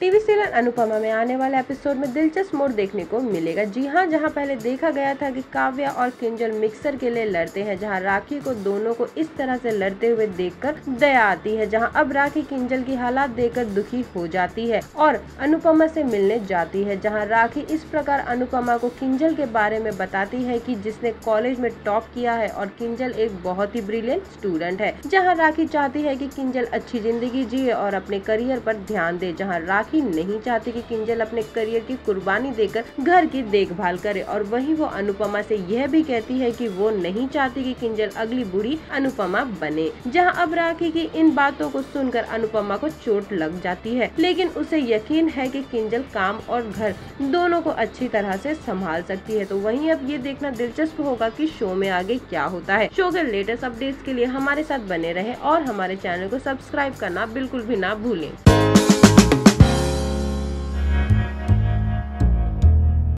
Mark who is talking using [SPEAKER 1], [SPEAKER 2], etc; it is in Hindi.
[SPEAKER 1] टीवी सीरियल अनुपमा में आने वाले एपिसोड में दिलचस्प मोड़ देखने को मिलेगा। जी हाँ, जहाँ पहले देखा गया था कि काव्या और किंजल मिक्सर के लिए लड़ते हैं, जहाँ राखी को दोनों को इस तरह से लड़ते हुए देखकर दया आती है, जहाँ अब राखी किंजल की हालात देखकर दुखी हो जाती है और अनुपमा से मिलने जाती है, जहाँ राखी इस प्रकार अनुपमा को किंजल के बारे में बताती है कि जिसने कॉलेज में टॉप किया है और किंजल एक बहुत ही ब्रिलियंट स्टूडेंट है। जहाँ राखी चाहती है कि किंजल अच्छी जिंदगी जिए और अपने करियर पर ध्यान दे, जहाँ राखी नहीं चाहती कि किंजल अपने करियर की कुर्बानी देकर घर की देखभाल करे, और वहीं वो अनुपमा से यह भी कहती है कि वो नहीं चाहती कि किंजल अगली बुरी अनुपमा बने। जहां अब राखी की इन बातों को सुनकर अनुपमा को चोट लग जाती है, लेकिन उसे यकीन है कि किंजल काम और घर दोनों को अच्छी तरह से संभाल सकती है। तो वहीं अब ये देखना दिलचस्प होगा कि शो में आगे क्या होता है। शो के लेटेस्ट अपडेट्स के लिए हमारे साथ बने रहें और हमारे चैनल को सब्सक्राइब करना बिल्कुल भी ना भूलें।